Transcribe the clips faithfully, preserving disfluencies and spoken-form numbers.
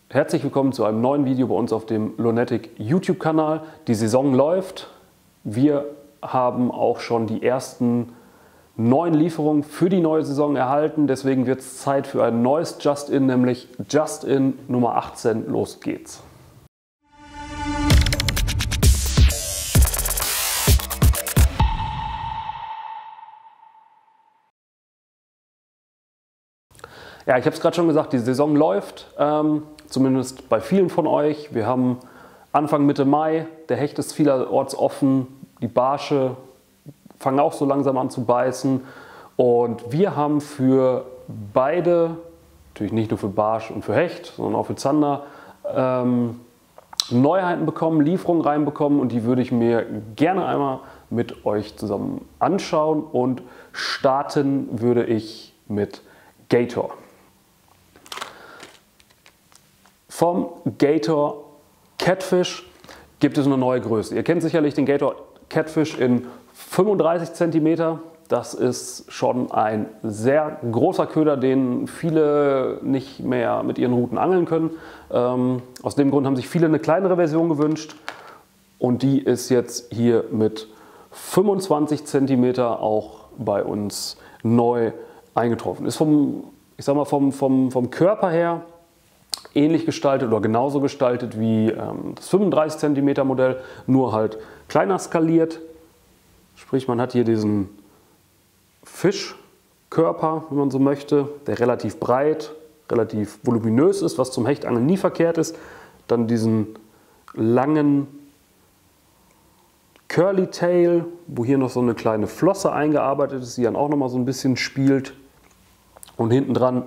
Herzlich willkommen zu einem neuen Video bei uns auf dem Lonetic YouTube-Kanal. Die Saison läuft. Wir haben auch schon die ersten neuen Lieferungen für die neue Saison erhalten. Deswegen wird es Zeit für ein neues Just-In, nämlich Just-In Nummer achtzehn. Los geht's! Ja, ich habe es gerade schon gesagt, die Saison läuft, ähm, zumindest bei vielen von euch. Wir haben Anfang, Mitte Mai, der Hecht ist vielerorts offen, die Barsche fangen auch so langsam an zu beißen. Und wir haben für beide, natürlich nicht nur für Barsch und für Hecht, sondern auch für Zander, ähm, Neuheiten bekommen, Lieferungen reinbekommen und die würde ich mir gerne einmal mit euch zusammen anschauen. Und starten würde ich mit Gator. Vom Gator Catfish gibt es eine neue Größe. Ihr kennt sicherlich den Gator Catfish in fünfunddreißig Zentimeter. Das ist schon ein sehr großer Köder, den viele nicht mehr mit ihren Ruten angeln können. Ähm, aus dem Grund haben sich viele eine kleinere Version gewünscht. Und die ist jetzt hier mit fünfundzwanzig Zentimeter auch bei uns neu eingetroffen. Ist vom, ich sag mal, vom, vom, vom Körper her ähnlich gestaltet oder genauso gestaltet wie ähm, das fünfunddreißig Zentimeter Modell, nur halt kleiner skaliert. Sprich, man hat hier diesen Fischkörper, wenn man so möchte, der relativ breit, relativ voluminös ist, was zum Hechtangeln nie verkehrt ist. Dann diesen langen Curly Tail, wo hier noch so eine kleine Flosse eingearbeitet ist, die dann auch noch mal so ein bisschen spielt. Und hinten dran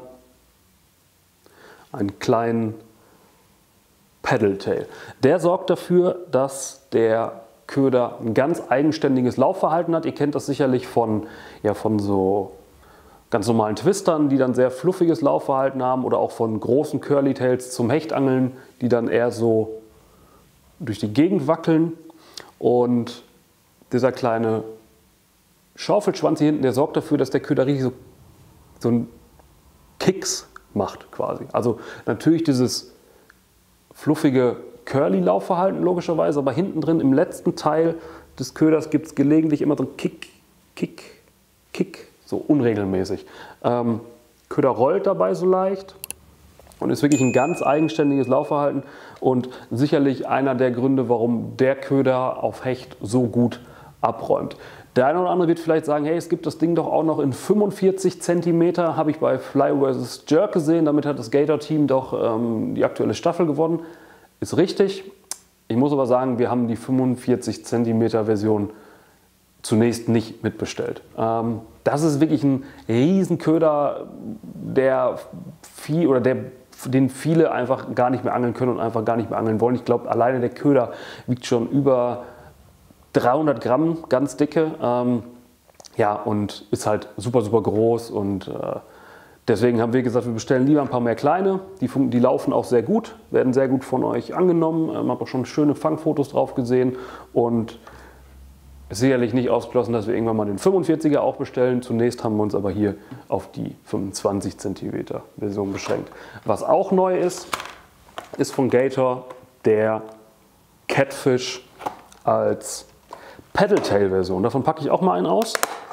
einen kleinen Paddle Tail. Der sorgt dafür, dass der Köder ein ganz eigenständiges Laufverhalten hat. Ihr kennt das sicherlich von, ja, von so ganz normalen Twistern, die dann sehr fluffiges Laufverhalten haben, oder auch von großen Curly Tails zum Hechtangeln, die dann eher so durch die Gegend wackeln. Und dieser kleine Schaufelschwanz hier hinten, der sorgt dafür, dass der Köder richtig so, so einen Kicks macht quasi. Also natürlich dieses fluffige Curly-Laufverhalten logischerweise, aber hinten drin im letzten Teil des Köders gibt es gelegentlich immer so einen Kick, Kick, Kick, so unregelmäßig. Ähm, Köder rollt dabei so leicht und ist wirklich ein ganz eigenständiges Laufverhalten und sicherlich einer der Gründe, warum der Köder auf Hecht so gut abräumt. Der eine oder andere wird vielleicht sagen, hey, es gibt das Ding doch auch noch in fünfundvierzig Zentimeter, habe ich bei Fly versus. Jerk gesehen, damit hat das Gator-Team doch ähm, die aktuelle Staffel gewonnen. Ist richtig. Ich muss aber sagen, wir haben die fünfundvierzig Zentimeter Version zunächst nicht mitbestellt. Ähm, das ist wirklich ein Riesenköder, der viel, oder der, den viele einfach gar nicht mehr angeln können und einfach gar nicht mehr angeln wollen. Ich glaube, alleine der Köder wiegt schon über dreihundert Gramm, ganz dicke, ähm, ja, und ist halt super, super groß und äh, deswegen haben wir gesagt, wir bestellen lieber ein paar mehr kleine, die, die laufen auch sehr gut, werden sehr gut von euch angenommen, man hat auch schon schöne Fangfotos drauf gesehen und ist sicherlich nicht ausgeschlossen, dass wir irgendwann mal den fünfundvierziger auch bestellen. Zunächst haben wir uns aber hier auf die fünfundzwanzig Zentimeter Version beschränkt. Was auch neu ist, ist von Gator der Catfish als Paddle-Tail-Version. Davon packe ich auch mal einen aus.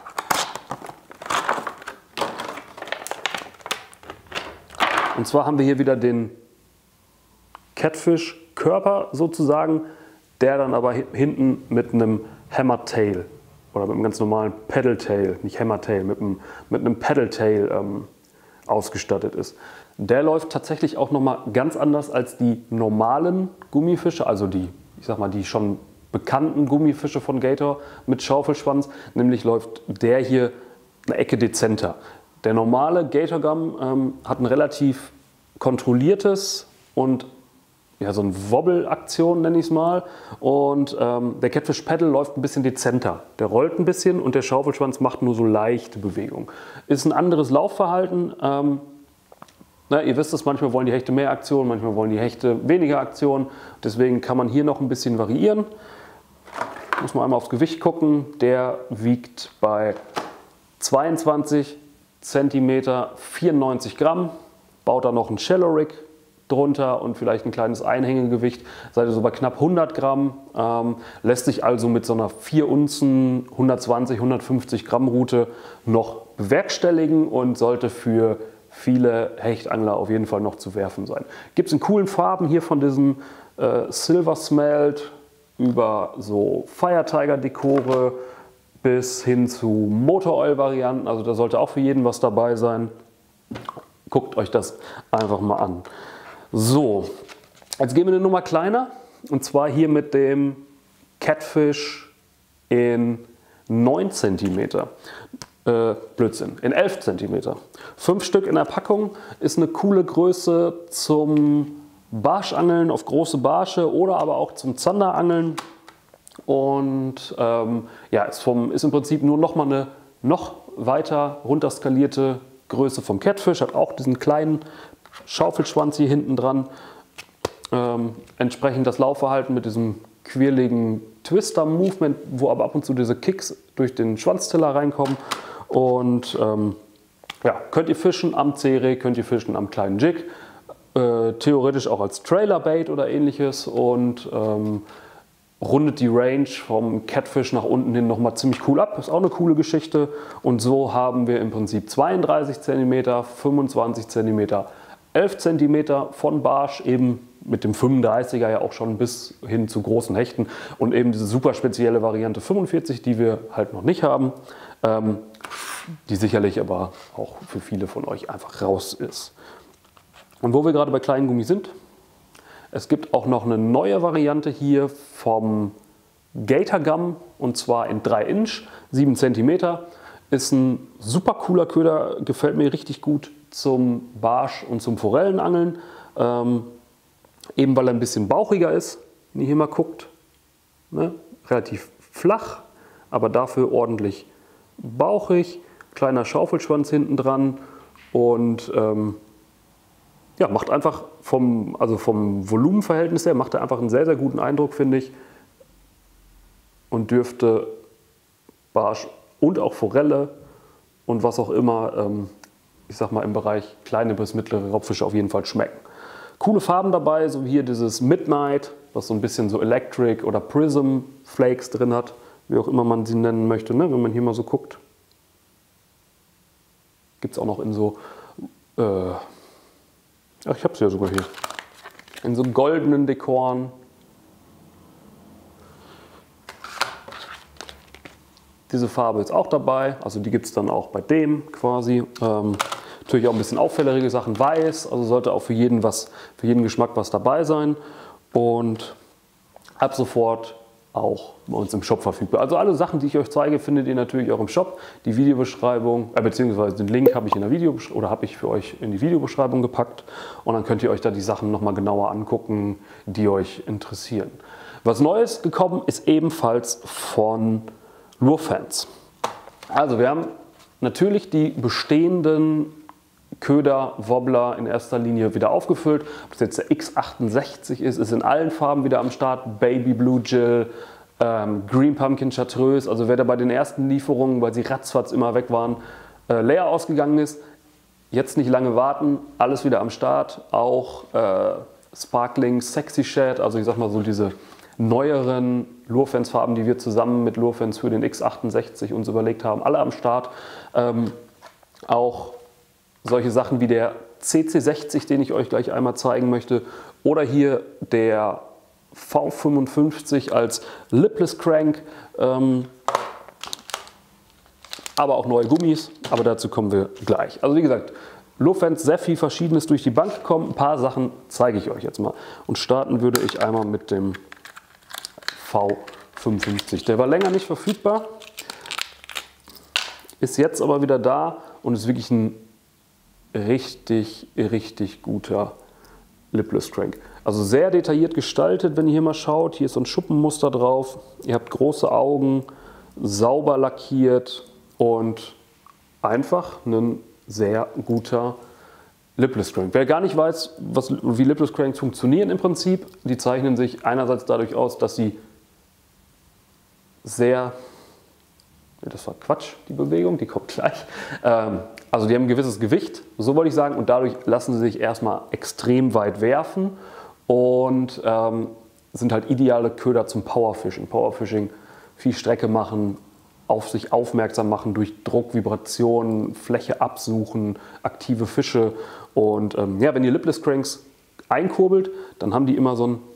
Und zwar haben wir hier wieder den Catfish-Körper sozusagen, der dann aber hinten mit einem Hammer-Tail oder mit einem ganz normalen Paddle-Tail, nicht Hammer-Tail, mit einem, mit einem Paddle-Tail ähm, ausgestattet ist. Der läuft tatsächlich auch nochmal ganz anders als die normalen Gummifische, also die, ich sag mal, die schon bekannten Gummifische von Gator mit Schaufelschwanz, nämlich läuft der hier eine Ecke dezenter. Der normale Gator Gum ähm, hat ein relativ kontrolliertes und ja, so eine Wobble-Aktion nenne ich es mal, und ähm, der Catfish Paddle läuft ein bisschen dezenter. Der rollt ein bisschen und der Schaufelschwanz macht nur so leichte Bewegungen. Ist ein anderes Laufverhalten. Ähm, na, ihr wisst es, manchmal wollen die Hechte mehr Aktion, manchmal wollen die Hechte weniger Aktion. Deswegen kann man hier noch ein bisschen variieren. Muss man einmal aufs Gewicht gucken. Der wiegt bei zweiundzwanzig Zentimeter vierundneunzig Gramm. Baut da noch ein Shallow Rig drunter und vielleicht ein kleines Einhängegewicht, seid ihr so bei knapp hundert Gramm, ähm, lässt sich also mit so einer vier Unzen, hundertzwanzig, hundertfünfzig Gramm Rute noch bewerkstelligen und sollte für viele Hechtangler auf jeden Fall noch zu werfen sein. Gibt es in coolen Farben hier von diesem äh, Silver Smelt über so Fire Tiger Dekore bis hin zu Motor Oil Varianten, also da sollte auch für jeden was dabei sein. Guckt euch das einfach mal an. So, jetzt gehen wir eine Nummer kleiner und zwar hier mit dem Catfish in neun Zentimeter. Äh, Blödsinn, in elf Zentimeter. Fünf Stück in der Packung ist eine coole Größe zum Barschangeln auf große Barsche oder aber auch zum Zanderangeln. Und ähm, ja, ist, vom, ist im Prinzip nur noch mal eine noch weiter runterskalierte Größe vom Catfish, hat auch diesen kleinen Schaufelschwanz hier hinten dran. Ähm, entsprechend das Laufverhalten mit diesem quirligen Twister-Movement, wo aber ab und zu diese Kicks durch den Schwanztiller reinkommen. Und ähm, ja, könnt ihr fischen am C-Rig, könnt ihr fischen am kleinen Jig, äh, theoretisch auch als Trailer-Bait oder ähnliches und ähm, rundet die Range vom Catfish nach unten hin nochmal ziemlich cool ab. Ist auch eine coole Geschichte. Und so haben wir im Prinzip zweiunddreißig Zentimeter, fünfundzwanzig Zentimeter, elf Zentimeter von Barsch, eben mit dem fünfunddreißiger ja auch schon bis hin zu großen Hechten und eben diese super spezielle Variante fünfundvierzig, die wir halt noch nicht haben, ähm, die sicherlich aber auch für viele von euch einfach raus ist. Und wo wir gerade bei kleinen Gummi sind, es gibt auch noch eine neue Variante hier vom Gator Gum und zwar in drei Inch, sieben Zentimeter. Ist ein super cooler Köder, gefällt mir richtig gut zum Barsch und zum Forellenangeln. Ähm, eben weil er ein bisschen bauchiger ist, wenn ihr hier mal guckt. Ne? Relativ flach, aber dafür ordentlich bauchig. Kleiner Schaufelschwanz hinten dran und ähm, ja, macht einfach vom, also vom Volumenverhältnis her, macht er einfach einen sehr, sehr guten Eindruck, finde ich. Und dürfte Barsch und auch Forelle und was auch immer, ähm, ich sag mal im Bereich kleine bis mittlere Raubfische auf jeden Fall schmecken. Coole Farben dabei, so wie hier dieses Midnight, was so ein bisschen so Electric oder Prism Flakes drin hat, wie auch immer man sie nennen möchte, ne? Wenn man hier mal so guckt. Gibt es auch noch in so, äh, ach, ich habe es ja sogar hier, in so goldenen Dekoren. Diese Farbe ist auch dabei, also die gibt es dann auch bei dem quasi. Ähm, natürlich auch ein bisschen auffällige Sachen, weiß, also sollte auch für jeden, was, für jeden Geschmack was dabei sein. Und ab sofort auch bei uns im Shop verfügbar. Also alle Sachen, die ich euch zeige, findet ihr natürlich auch im Shop. Die Videobeschreibung, äh, beziehungsweise den Link habe ich in der Video oder habe ich für euch in die Videobeschreibung gepackt. Und dann könnt ihr euch da die Sachen nochmal genauer angucken, die euch interessieren. Was Neues gekommen ist ebenfalls von Lurfans. Also wir haben natürlich die bestehenden Köder, Wobbler in erster Linie wieder aufgefüllt. Ob das jetzt der X achtundsechzig ist, ist in allen Farben wieder am Start. Baby Blue Jill, ähm, Green Pumpkin Chartreuse. Also wer da bei den ersten Lieferungen, weil sie ratzfatz immer weg waren, äh, leer ausgegangen ist, jetzt nicht lange warten, alles wieder am Start. Auch äh, Sparkling Sexy Shad, also ich sag mal so diese neueren Lurfans Farben, die wir zusammen mit Lurfans für den X achtundsechzig uns überlegt haben, alle am Start. Ähm, auch solche Sachen wie der C C sechzig, den ich euch gleich einmal zeigen möchte, oder hier der V fünfundfünfzig als Lipless Crank, ähm, aber auch neue Gummis, aber dazu kommen wir gleich. Also wie gesagt, Lurfans, sehr viel Verschiedenes durch die Bank gekommen, ein paar Sachen zeige ich euch jetzt mal. Und starten würde ich einmal mit dem V fünfundfünfzig. Der war länger nicht verfügbar, ist jetzt aber wieder da und ist wirklich ein richtig, richtig guter Lipless Crank. Also sehr detailliert gestaltet, wenn ihr hier mal schaut. Hier ist so ein Schuppenmuster drauf. Ihr habt große Augen, sauber lackiert und einfach ein sehr guter Lipless Crank. Wer gar nicht weiß, was, wie Lipless Cranks funktionieren im Prinzip, die zeichnen sich einerseits dadurch aus, dass sie sehr das war Quatsch, die Bewegung, die kommt gleich. Ähm, also die haben ein gewisses Gewicht, so wollte ich sagen, und dadurch lassen sie sich erstmal extrem weit werfen und ähm, sind halt ideale Köder zum Powerfishing. Powerfishing, viel Strecke machen, auf sich aufmerksam machen durch Druck, Vibrationen, Fläche absuchen, aktive Fische. Und ähm, ja, wenn ihr Lipless Cranks einkurbelt, dann haben die immer so ein,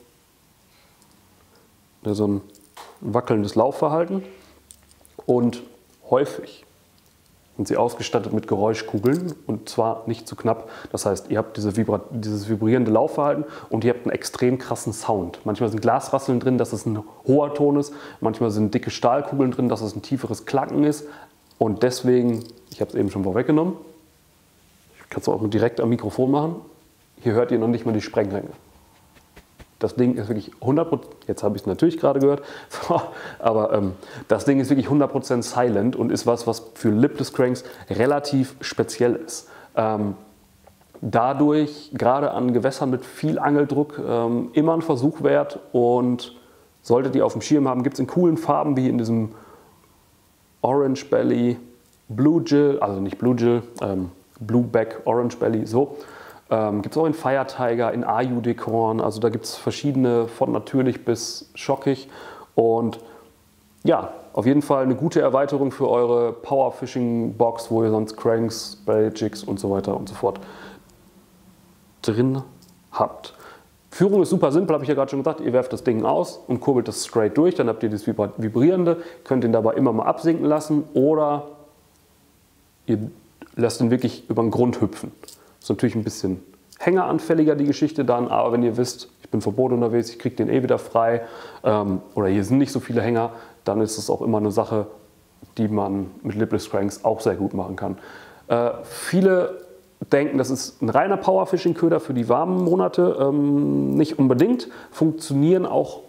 so ein wackelndes Laufverhalten. Und häufig sind sie ausgestattet mit Geräuschkugeln und zwar nicht zu knapp. Das heißt, ihr habt diese Vibra dieses vibrierende Laufverhalten und ihr habt einen extrem krassen Sound. Manchmal sind Glasrasseln drin, dass es ein hoher Ton ist. Manchmal sind dicke Stahlkugeln drin, dass es ein tieferes Klacken ist. Und deswegen, ich habe es eben schon vorweggenommen, ich kann es auch direkt am Mikrofon machen. Hier hört ihr noch nicht mal die Sprengringe. Das Ding ist wirklich hundert Prozent, jetzt habe ich es natürlich gerade gehört, aber ähm, das Ding ist wirklich hundert Prozent silent und ist was, was für Lipless Cranks relativ speziell ist. Ähm, dadurch, gerade an Gewässern mit viel Angeldruck, ähm, immer ein Versuch wert und solltet ihr auf dem Schirm haben, gibt es in coolen Farben wie in diesem Orange Belly, Blue Gill, also nicht Blue Gill, ähm, Blue Back, Orange Belly, so. Ähm, gibt es auch in Fire Tiger, in Ayu-Dekorn, also da gibt es verschiedene, von natürlich bis schockig. Und ja, auf jeden Fall eine gute Erweiterung für eure Power-Fishing-Box, wo ihr sonst Cranks, Belly Jigs und so weiter und so fort drin habt. Führung ist super simpel, habe ich ja gerade schon gesagt. Ihr werft das Ding aus und kurbelt das straight durch, dann habt ihr das Vibrierende, könnt ihn dabei immer mal absinken lassen oder ihr lasst ihn wirklich über den Grund hüpfen. Das ist natürlich ein bisschen hängeranfälliger, die Geschichte dann, aber wenn ihr wisst, ich bin vor Boot unterwegs, ich kriege den eh wieder frei ähm, oder hier sind nicht so viele Hänger, dann ist es auch immer eine Sache, die man mit Lipless Cranks auch sehr gut machen kann. Äh, viele denken, das ist ein reiner Powerfishing-Köder für die warmen Monate. Ähm, nicht unbedingt, funktionieren auch.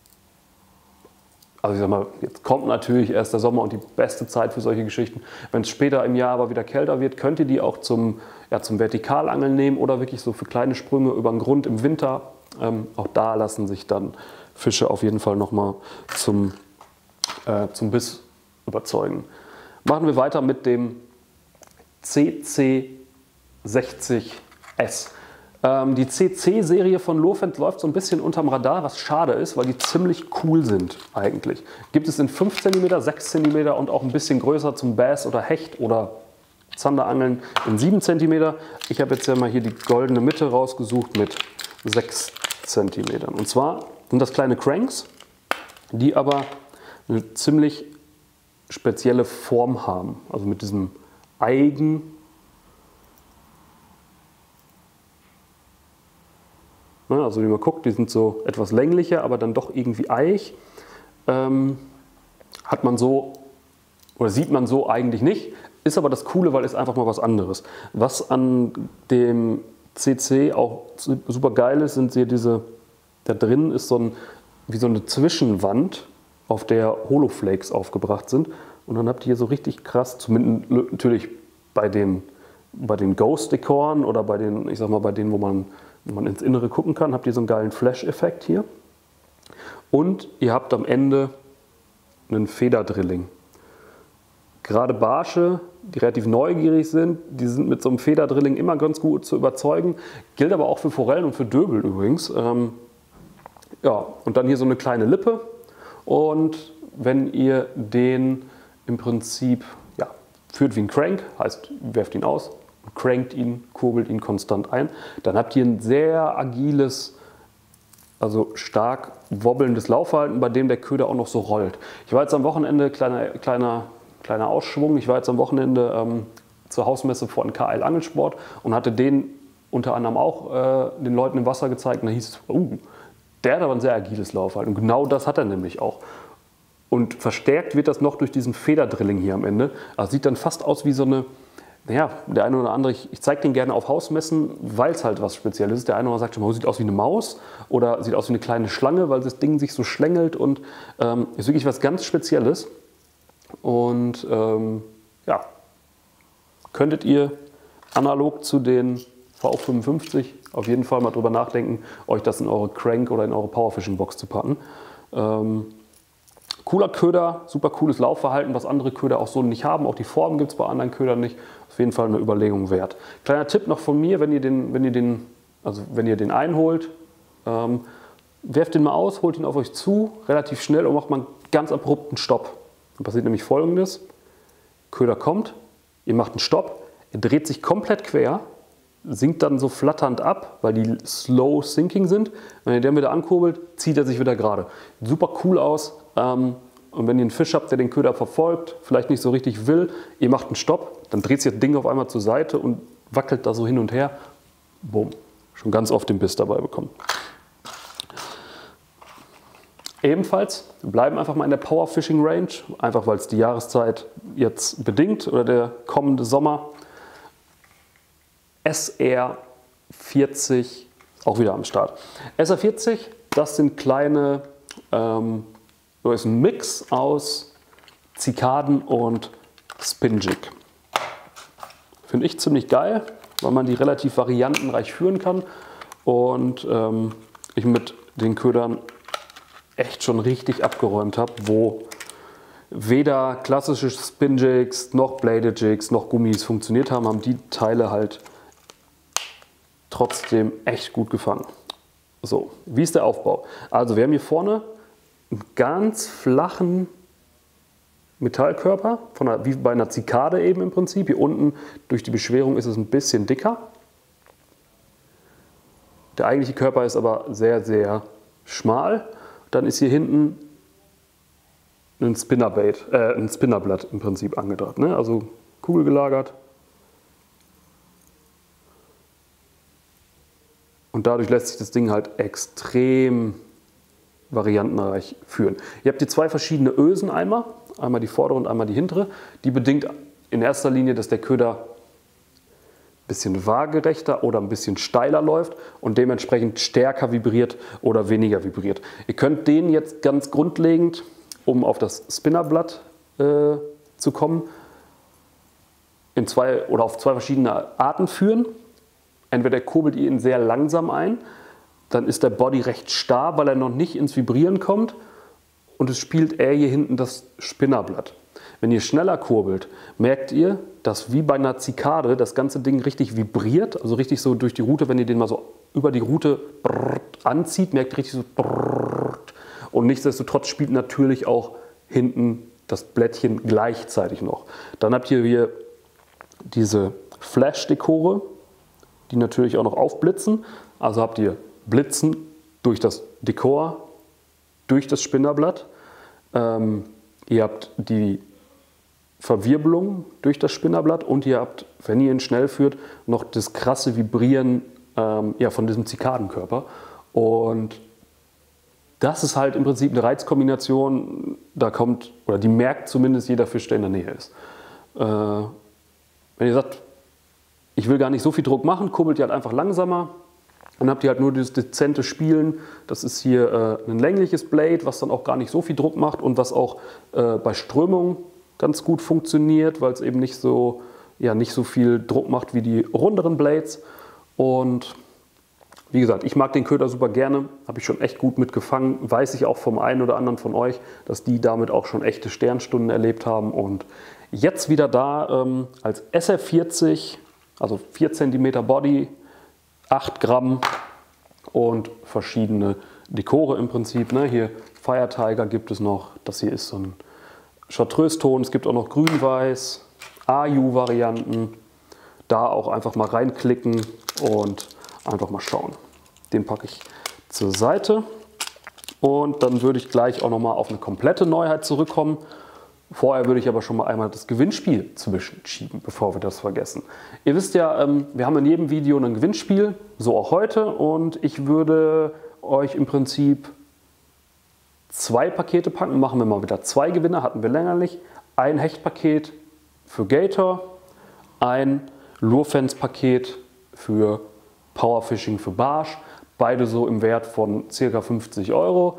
Also ich sag mal, jetzt kommt natürlich erst der Sommer und die beste Zeit für solche Geschichten. Wenn es später im Jahr aber wieder kälter wird, könnt ihr die auch zum, ja, zum Vertikalangeln nehmen oder wirklich so für kleine Sprünge über den Grund im Winter. Ähm, auch da lassen sich dann Fische auf jeden Fall nochmal zum, äh, zum Biss überzeugen. Machen wir weiter mit dem C C sechzig S. Ähm, die C C-Serie von Lowfend läuft so ein bisschen unterm Radar, was schade ist, weil die ziemlich cool sind eigentlich. Gibt es in fünf Zentimeter, sechs Zentimeter und auch ein bisschen größer zum Bass oder Hecht oder Zanderangeln in sieben Zentimeter. Ich habe jetzt ja mal hier die goldene Mitte rausgesucht mit sechs Zentimetern. Und zwar sind das kleine Cranks, die aber eine ziemlich spezielle Form haben. Also mit diesem Eigen Also wie man guckt, die sind so etwas länglicher, aber dann doch irgendwie eich. Ähm, hat man so, oder sieht man so eigentlich nicht. Ist aber das Coole, weil es einfach mal was anderes. Was an dem C C auch super geil ist, sind hier diese, da drin ist so ein, wie so eine Zwischenwand, auf der Holoflakes aufgebracht sind. Und dann habt ihr hier so richtig krass, zumindest natürlich bei den, bei den Ghost-Dekoren oder bei den, ich sag mal, bei denen, wo man wenn man ins Innere gucken kann, habt ihr so einen geilen Flash-Effekt hier. Und ihr habt am Ende einen Federdrilling. Gerade Barsche, die relativ neugierig sind, die sind mit so einem Federdrilling immer ganz gut zu überzeugen. Gilt aber auch für Forellen und für Döbel übrigens. Ähm, ja, und dann hier so eine kleine Lippe. Und wenn ihr den im Prinzip ja, führt wie ein Crank, heißt, werft ihn aus, crankt ihn, kurbelt ihn konstant ein, dann habt ihr ein sehr agiles, also stark wobbelndes Laufverhalten, bei dem der Köder auch noch so rollt. Ich war jetzt am Wochenende, kleiner, kleiner, kleiner Ausschwung, ich war jetzt am Wochenende ähm, zur Hausmesse von K L Angelsport und hatte den unter anderem auch äh, den Leuten im Wasser gezeigt und da hieß es, uh, der hat aber ein sehr agiles Laufverhalten. Und genau das hat er nämlich auch. Und verstärkt wird das noch durch diesen Federdrilling hier am Ende. Also sieht dann fast aus wie so eine, naja, der eine oder andere, ich, ich zeige den gerne auf Hausmessen, weil es halt was Spezielles ist. Der eine oder andere sagt schon mal, sieht aus wie eine Maus oder sieht aus wie eine kleine Schlange, weil das Ding sich so schlängelt und ähm, ist wirklich was ganz Spezielles. Und ähm, ja, könntet ihr analog zu den V fünfundfünfzig auf jeden Fall mal drüber nachdenken, euch das in eure Crank oder in eure Powerfishing Box zu packen. Ähm, Cooler Köder, super cooles Laufverhalten, was andere Köder auch so nicht haben. Auch die Form gibt es bei anderen Ködern nicht. Auf jeden Fall eine Überlegung wert. Kleiner Tipp noch von mir, wenn ihr den, wenn ihr den, also wenn ihr den einholt, ähm, werft den mal aus, holt ihn auf euch zu, relativ schnell und macht mal einen ganz abrupten Stopp. Dann passiert nämlich Folgendes. Köder kommt, ihr macht einen Stopp, er dreht sich komplett quer, sinkt dann so flatternd ab, weil die slow sinking sind. Wenn ihr den wieder ankurbelt, zieht er sich wieder gerade. Super cool aus. Ähm, und wenn ihr einen Fisch habt, der den Köder verfolgt, vielleicht nicht so richtig will, ihr macht einen Stopp, dann dreht sich das Ding auf einmal zur Seite und wackelt da so hin und her. Bumm, schon ganz oft den Biss dabei bekommen. Ebenfalls, wir bleiben einfach mal in der Power Fishing Range, einfach weil es die Jahreszeit jetzt bedingt oder der kommende Sommer. S R vierzig, auch wieder am Start. S R vierzig, das sind kleine, ähm, das ist ein Mix aus Zikaden und Spinjig. Finde ich ziemlich geil, weil man die relativ variantenreich führen kann und ähm, ich mit den Ködern echt schon richtig abgeräumt habe, wo weder klassische Spinjigs noch Bladed Jigs noch Gummis funktioniert haben, haben die Teile halt trotzdem echt gut gefangen. So, wie ist der Aufbau? Also wir haben hier vorne einen ganz flachen Metallkörper, von einer, wie bei einer Zikade eben im Prinzip. Hier unten durch die Beschwerung ist es ein bisschen dicker. Der eigentliche Körper ist aber sehr, sehr schmal. Dann ist hier hinten ein Spinnerbait, äh, ein Spinnerblatt im Prinzip angebracht, ne? Also kugelgelagert. Und dadurch lässt sich das Ding halt extrem variantenreich führen. Ihr habt hier zwei verschiedene Ösen einmal, einmal die vordere und einmal die hintere. Die bedingt in erster Linie, dass der Köder ein bisschen waagerechter oder ein bisschen steiler läuft und dementsprechend stärker vibriert oder weniger vibriert. Ihr könnt den jetzt ganz grundlegend, um auf das Spinnerblatt äh, zu kommen, in zwei oder auf zwei verschiedene Arten führen. Entweder kurbelt ihr ihn sehr langsam ein, dann ist der Body recht starr, weil er noch nicht ins Vibrieren kommt und es spielt er hier hinten das Spinnerblatt. Wenn ihr schneller kurbelt, merkt ihr, dass wie bei einer Zikade das ganze Ding richtig vibriert, also richtig so durch die Rute, wenn ihr den mal so über die Rute anzieht, merkt ihr richtig so. Und nichtsdestotrotz spielt natürlich auch hinten das Blättchen gleichzeitig noch. Dann habt ihr hier diese Flash-Dekore, die natürlich auch noch aufblitzen. Also habt ihr Blitzen durch das Dekor, durch das Spinnerblatt. Ähm, ihr habt die Verwirbelung durch das Spinnerblatt und ihr habt, wenn ihr ihn schnell führt, noch das krasse Vibrieren ähm, ja, von diesem Zikadenkörper. Und das ist halt im Prinzip eine Reizkombination, da kommt, oder die merkt zumindest jeder Fisch, der in der Nähe ist. Äh, wenn ihr sagt, ich will gar nicht so viel Druck machen, kurbelt ihr halt einfach langsamer. Dann habt ihr halt nur dieses dezente Spielen. Das ist hier äh, ein längliches Blade, was dann auch gar nicht so viel Druck macht und was auch äh, bei Strömung ganz gut funktioniert, weil es eben nicht so, ja, nicht so viel Druck macht wie die runderen Blades. Und wie gesagt, ich mag den Köder super gerne, habe ich schon echt gut mitgefangen. Weiß ich auch vom einen oder anderen von euch, dass die damit auch schon echte Sternstunden erlebt haben. Und jetzt wieder da ähm, als S R vierzig, also vier Zentimeter Body, acht Gramm und verschiedene Dekore im Prinzip. Ne? Hier Fire Tiger gibt es noch, das hier ist so ein Chartreuse-Ton, es gibt auch noch Grün-Weiß, A U-Varianten. Da auch einfach mal reinklicken und einfach mal schauen. Den packe ich zur Seite und dann würde ich gleich auch noch mal auf eine komplette Neuheit zurückkommen. Vorher würde ich aber schon mal einmal das Gewinnspiel zwischenschieben, bevor wir das vergessen. Ihr wisst ja, wir haben in jedem Video ein Gewinnspiel, so auch heute, und ich würde euch im Prinzip zwei Pakete packen. Machen wir mal wieder zwei Gewinner, hatten wir länger nicht. Ein Hechtpaket für Gator, ein Lurfans-Paket für Powerfishing für Barsch. Beide so im Wert von ca. fünfzig Euro.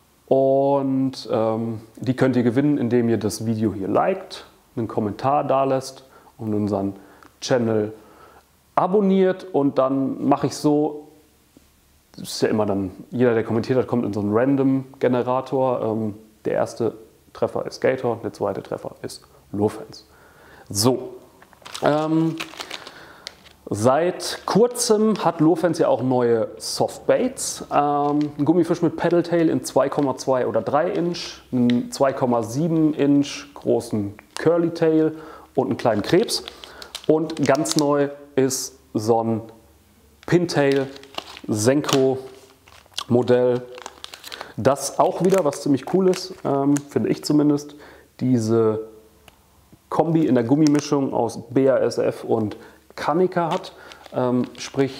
Und ähm, die könnt ihr gewinnen, indem ihr das Video hier liked, einen Kommentar da lässt und unseren Channel abonniert. Und dann mache ich so, das ist ja immer dann, jeder der kommentiert hat, kommt in so einen Random-Generator. Ähm, der erste Treffer ist Gator, der zweite Treffer ist Lurfans. So, ähm, seit kurzem hat Lurfans ja auch neue Softbaits. Ähm, ein Gummifisch mit Paddletail in zwei Komma zwei oder drei Inch, einen zwei Komma sieben Inch großen Curlytail und einen kleinen Krebs. Und ganz neu ist so ein Pintail Senko Modell. Das auch wieder, was ziemlich cool ist, ähm, finde ich zumindest, diese Kombi in der Gummimischung aus B A S F und Kanika hat. Ähm, sprich,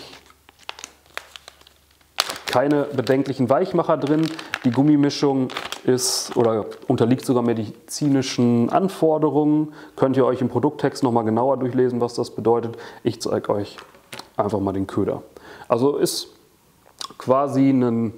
keine bedenklichen Weichmacher drin. Die Gummimischung ist oder unterliegt sogar medizinischen Anforderungen. Könnt ihr euch im Produkttext nochmal genauer durchlesen, was das bedeutet. Ich zeige euch einfach mal den Köder. Also ist quasi ein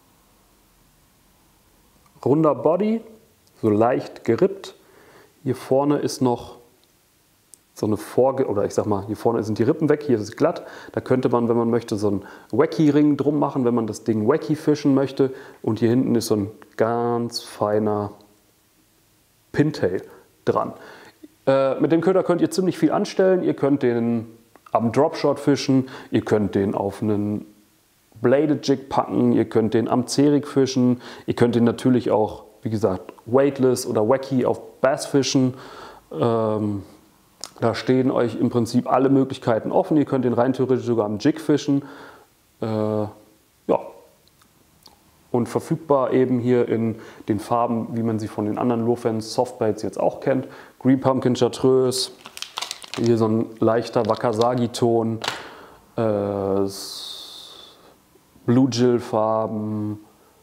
runder Body, so leicht gerippt. Hier vorne ist noch so eine Vorge... oder ich sag mal, hier vorne sind die Rippen weg, hier ist es glatt. Da könnte man, wenn man möchte, so einen Wacky-Ring drum machen, wenn man das Ding Wacky fischen möchte. Und hier hinten ist so ein ganz feiner Pintail dran. Äh, mit dem Köder könnt ihr ziemlich viel anstellen. Ihr könnt den am Dropshot fischen, ihr könnt den auf einen Bladed Jig packen, ihr könnt den am Zerig fischen, ihr könnt den natürlich auch, wie gesagt, weightless oder wacky auf Bass fischen. Ähm, da stehen euch im Prinzip alle Möglichkeiten offen. Ihr könnt den rein theoretisch sogar am Jig fischen. Äh, ja. Und verfügbar eben hier in den Farben, wie man sie von den anderen Lurfans Softbaits jetzt auch kennt. Green Pumpkin Chartreuse, hier so ein leichter Wakasagi-Ton. Äh, Blue Jill Farben,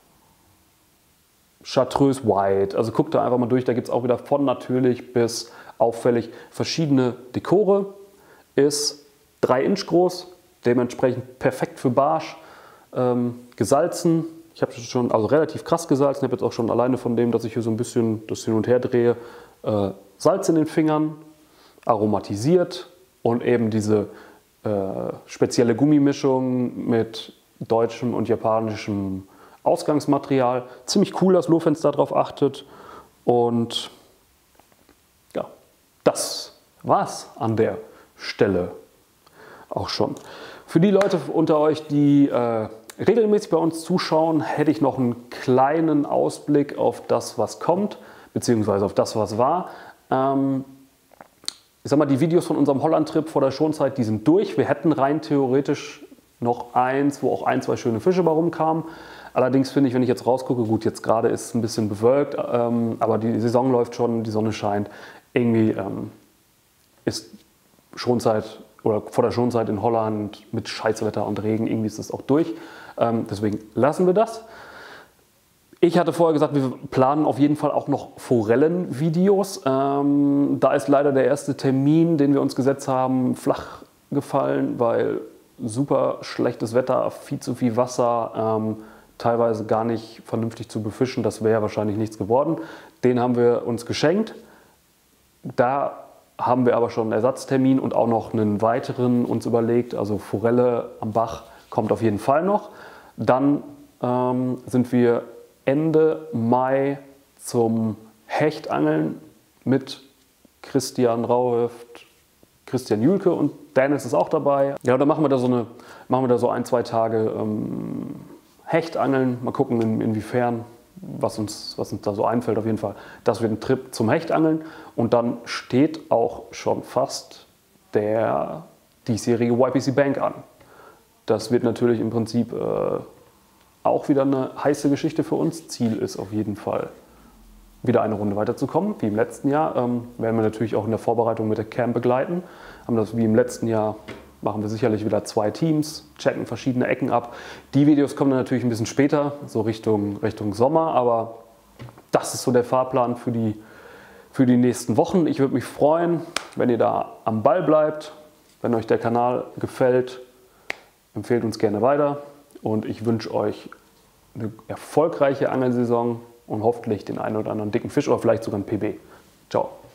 Chartreuse White, also guckt da einfach mal durch, da gibt es auch wieder von natürlich bis auffällig verschiedene Dekore, ist drei Inch groß, dementsprechend perfekt für Barsch, ähm, gesalzen, ich habe schon, also relativ krass gesalzen, ich habe jetzt auch schon alleine von dem, dass ich hier so ein bisschen das hin und her drehe, äh, Salz in den Fingern, aromatisiert und eben diese äh, spezielle Gummimischung mit deutschem und japanischem Ausgangsmaterial. Ziemlich cool, dass Lurfans darauf achtet. Und ja, das war's an der Stelle auch schon. Für die Leute unter euch, die äh, regelmäßig bei uns zuschauen, hätte ich noch einen kleinen Ausblick auf das, was kommt, beziehungsweise auf das, was war. Ähm, ich sag mal, die Videos von unserem Holland-Trip vor der Schonzeit, die sind durch. Wir hätten rein theoretisch noch eins, wo auch ein, zwei schöne Fische bei rumkamen. Allerdings finde ich, wenn ich jetzt rausgucke, gut, jetzt gerade ist es ein bisschen bewölkt, ähm, aber die Saison läuft schon, die Sonne scheint. Irgendwie ähm, ist Schonzeit oder vor der Schonzeit in Holland mit Scheißwetter und Regen, irgendwie ist das auch durch. Ähm, deswegen lassen wir das. Ich hatte vorher gesagt, wir planen auf jeden Fall auch noch Forellen-Videos. Ähm, da ist leider der erste Termin, den wir uns gesetzt haben, flach gefallen, weil super schlechtes Wetter, viel zu viel Wasser, ähm, teilweise gar nicht vernünftig zu befischen. Das wäre wahrscheinlich nichts geworden. Den haben wir uns geschenkt. Da haben wir aber schon einen Ersatztermin und auch noch einen weiteren uns überlegt. Also Forelle am Bach kommt auf jeden Fall noch. Dann ähm, sind wir Ende Mai zum Hechtangeln mit Christian Rauhöft, Christian Jülke und Dennis ist auch dabei. Ja, dann machen wir da so, eine, machen wir da so ein, zwei Tage ähm, Hechtangeln. Mal gucken, in, inwiefern, was uns, was uns da so einfällt. Auf jeden Fall, das wird ein Trip zum Hechtangeln. Und dann steht auch schon fast der diesjährige Y P C Bank an. Das wird natürlich im Prinzip äh, auch wieder eine heiße Geschichte für uns. Ziel ist auf jeden Fall, wieder eine Runde weiterzukommen, wie im letzten Jahr. Ähm, werden wir natürlich auch in der Vorbereitung mit der Cam begleiten. Haben das wie im letzten Jahr, machen wir sicherlich wieder zwei Teams, checken verschiedene Ecken ab. Die Videos kommen dann natürlich ein bisschen später, so Richtung, Richtung Sommer, aber das ist so der Fahrplan für die, für die nächsten Wochen. Ich würde mich freuen, wenn ihr da am Ball bleibt. Wenn euch der Kanal gefällt, empfehlt uns gerne weiter. Und ich wünsche euch eine erfolgreiche Angelsaison und hoffentlich den einen oder anderen dicken Fisch oder vielleicht sogar ein P B. Ciao.